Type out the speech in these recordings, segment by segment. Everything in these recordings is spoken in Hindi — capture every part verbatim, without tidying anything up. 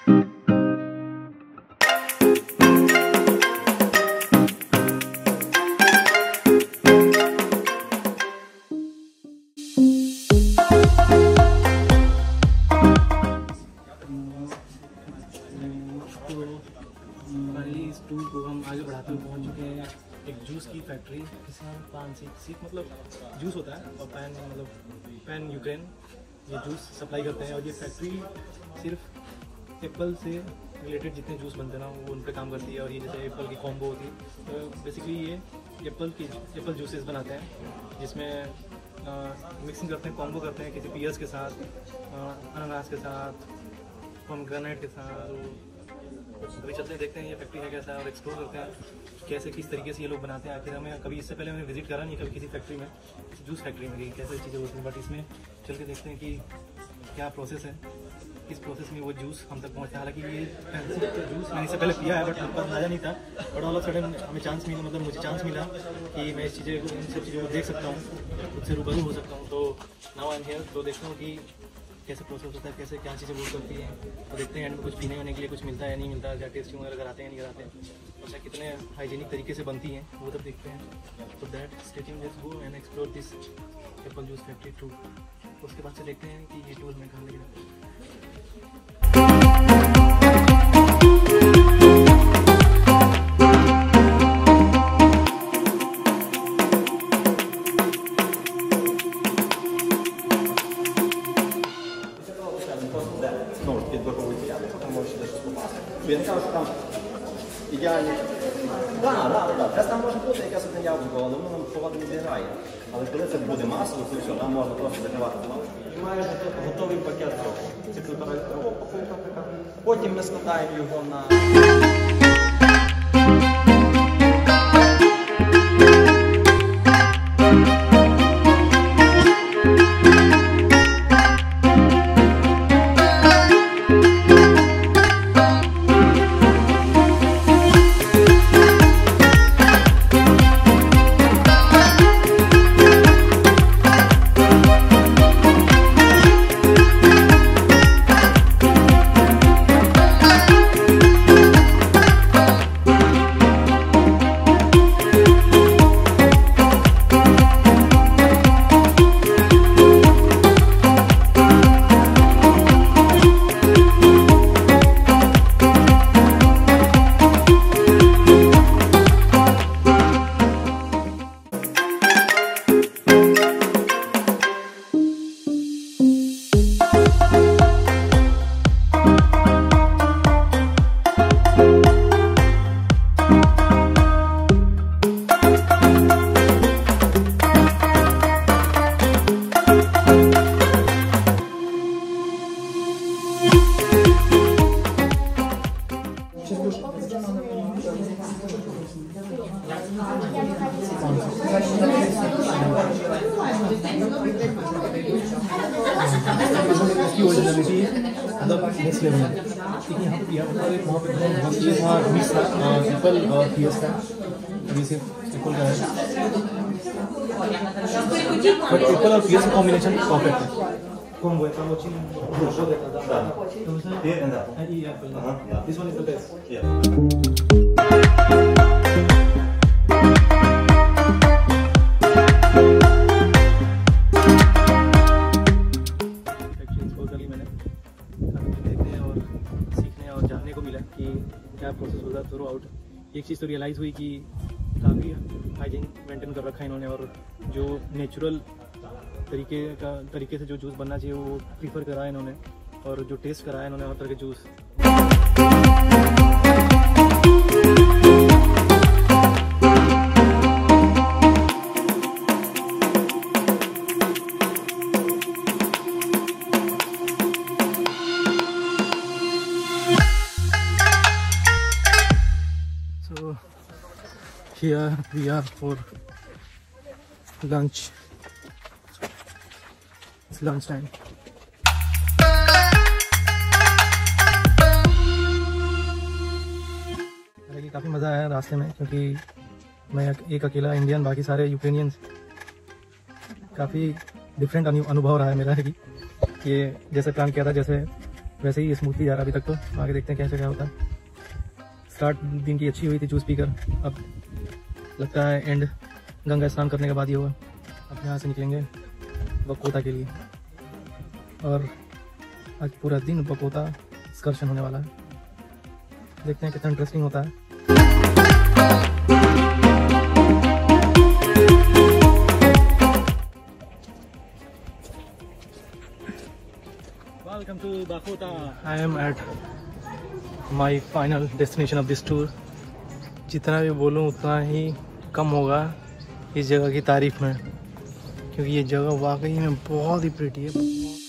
टूर को हम आगे बढ़ाते हुए पहुंच चुके हैं एक जूस की फैक्ट्री। इसमें पान सीख सीख मतलब जूस होता है और पैन मतलब पैन यूक्रेन ये जूस सप्लाई करते हैं। और ये फैक्ट्री सिर्फ एप्पल से रिलेटेड जितने जूस बनते हैं ना वो उन पर काम करती है। और ये जैसे एप्पल की कॉम्बो होती है तो बेसिकली ये एप्पल की एप्पल जूसेस बनाते हैं जिसमें मिक्सिंग करते हैं, कॉम्बो करते हैं किसी पियर्स के साथ, अनानास के साथ, पोमेग्रेनेट के साथ। अभी चलते हैं देखते हैं ये फैक्ट्री है कैसा है और एक्सप्लोर करते हैं कैसे किस तरीके से ये लोग बनाते हैं। आखिर हमें कभी इससे पहले हमें विजिट करा नहीं कभी किसी फैक्ट्री में, जूस फैक्ट्री में कि कैसे चीज़ें होती हैं। बट इसमें चल के देखते हैं कि क्या प्रोसेस है, किस प्रोसेस में वो जूस हम तक पहुँचता है। हालांकि ये फैंसी जूस मैंने इससे पहले पिया है बट हमको अंदाजा नहीं था। बट ऑल ऑफ सडन हमें चांस मिला, मतलब मुझे चांस मिला कि मैं इस चीज़ें को इन सब चीज़ों को देख सकता हूँ, उससे रूबरू हो सकता हूँ। तो नाउ आई एम हियर, तो देखता हूँ कि कैसे प्रोसेस होता है, कैसे क्या चीज़ें वर्क करती हैं। तो देखते हैं एंड में कुछ पीने होने के लिए कुछ मिलता है या नहीं मिलता है, क्या टेस्टिंग वगैरह कराते हैं नहीं कराते हैं, और कितने हाइजीनिक तरीके से बनती हैं वो तब देखते हैं। तो that stating let's go and explore this apple juice factory too. उसके बाद से देखते हैं कि ये टूर में कहाँ लगेगा। Він каже, що там ідеальні. Так, так, так. Десь там може бути якесь одне яблуко, але воно нам погоди не зіграє. Але коли це буде масово, то все, там можна просто закривати знову. І маєш готовий пакет року. Це кілограма покупка. Потім ми складаємо його на... ओरिजिनलिटी मतलब नेक्स्ट लेवल है। लेकिन यहाँ पे यहाँ पर वहाँ पे वहाँ मिक्स था एप्पल और पियर्स था, अभी सिर्फ एप्पल का है बट एप्पल और पियर्स का कॉम्बिनेशन परफेक्ट है। Combo è stato Here and that. uh, This one is the best. Yeah. क्या प्रोसेस होता है थ्रू आउट। एक चीज़ तो रियलाइज़ हुई कि काफ़ी हाइजीन मेंटेन कर रखा है इन्होंने, और जो नेचुरल तरीके का तरीके से जो जूस बनना चाहिए वो प्रीफर करा है इन्होंने, और जो टेस्ट करा है इन्होंने हर तरह के juice. So here we are for lunch. It's lunch time. हालांकि काफ़ी मज़ा आया रास्ते में, क्योंकि मैं एक अकेला इंडियन, बाकी सारे यूक्रेनियंस। काफ़ी डिफरेंट अनुभव रहा है मेरा कि ये जैसे प्लान किया था, जैसे वैसे ही स्मूथली जा रहा अभी तक, तो आगे देखते हैं कैसे क्या होता है। स्टार्ट दिन की अच्छी हुई थी जूस पीकर, अब लगता है एंड गंगा स्नान करने के बाद ही होगा। अब यहाँ से निकलेंगे बकोता के लिए, और आज पूरा दिन बकोता एक्सकर्शन होने वाला है। देखते हैं कितना इंटरेस्टिंग होता है। Welcome to Bogota. I am at my final destination of this tour. जितना भी बोलूँ उतना ही कम होगा इस जगह की तारीफ में, क्योंकि ये जगह वाकई में बहुत ही प्रिटी है।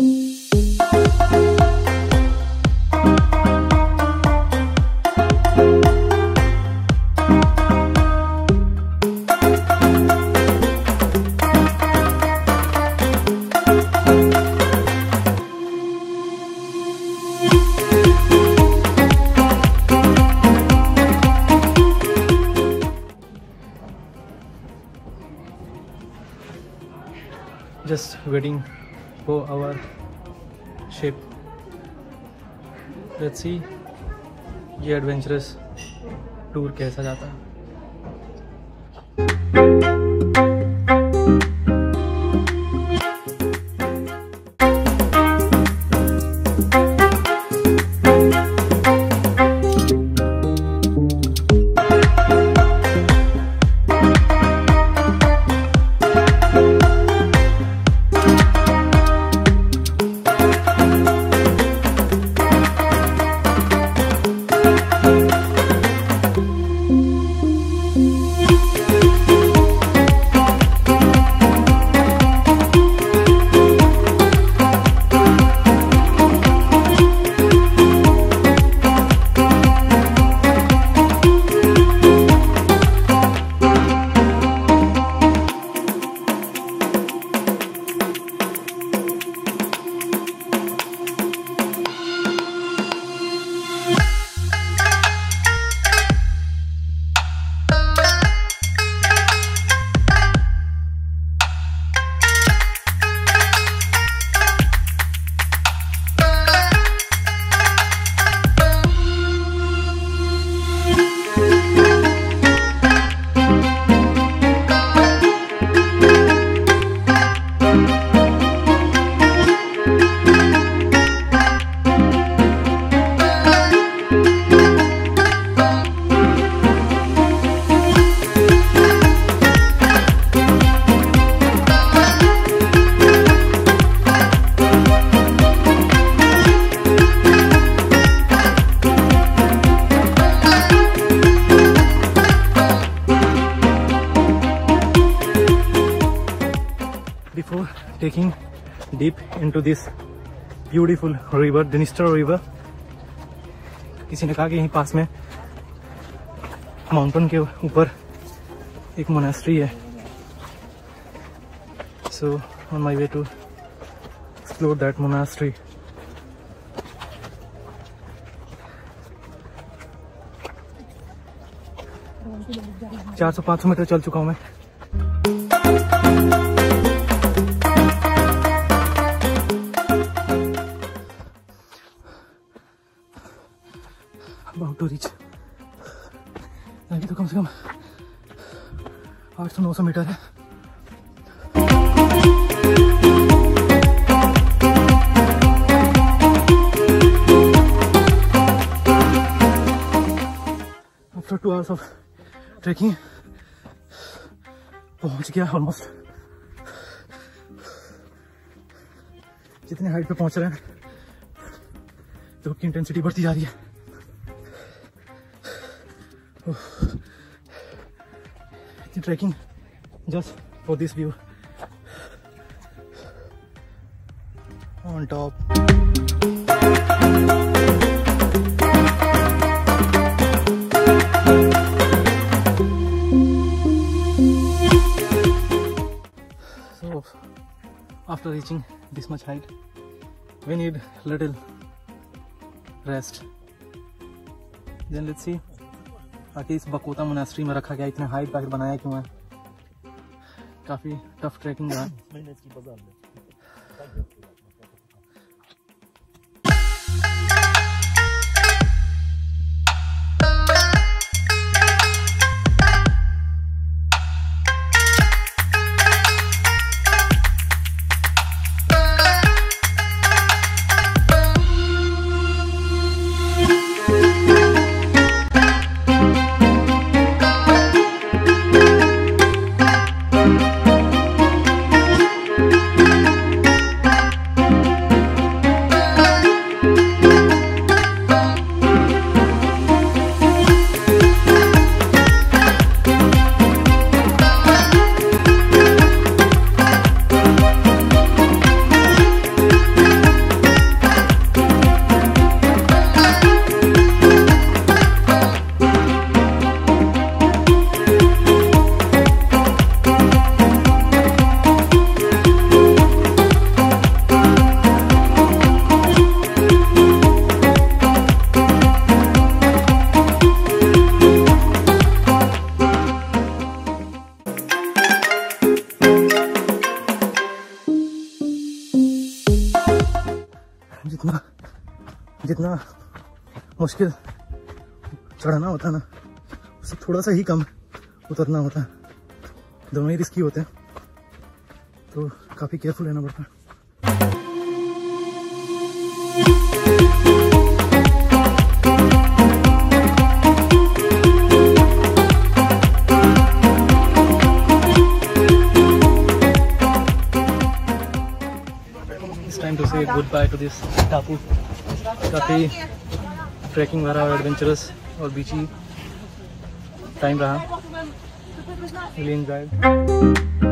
Just waiting for our ship. Let's see ये एडवेंचरस टूर कैसा जाता है। Before taking deep into this beautiful river, Dniester river, किसी ने कहा कि यहीं पास में माउंटेन के ऊपर एक मोनास्ट्री है। So on my way to explore that monastery. चार सौ पाँच सौ मीटर चल चुका हूँ मैं। About to reach, अभी तो कम से कम आठ सौ नौ सौ मीटर है। After two hours of trekking पहुंच गया ऑलमोस्ट। जितने हाइट पे पहुंच रहे हैं धूप की इंटेंसिटी बढ़ती जा रही है। Trekking just for this view on top. So after reaching this much height we need little rest. Then let's see आखिर इस बकोता मोनास्ट्री में रखा गया, इतने हाइट पैकेट बनाया क्यों है। काफी टफ ट्रैकिंग रहा। मुश्किल चढ़ना होता है ना, उससे थोड़ा सा ही कम उतरना होता है। दोनों ही रिस्की होते हैं, तो काफ़ी केयरफुल रहना पड़ता है। Time to say goodbye to this टापू। काफ़ी ट्रैकिंग वाला और एडवेंचरस और बीची टाइम रहा। Really enjoyed.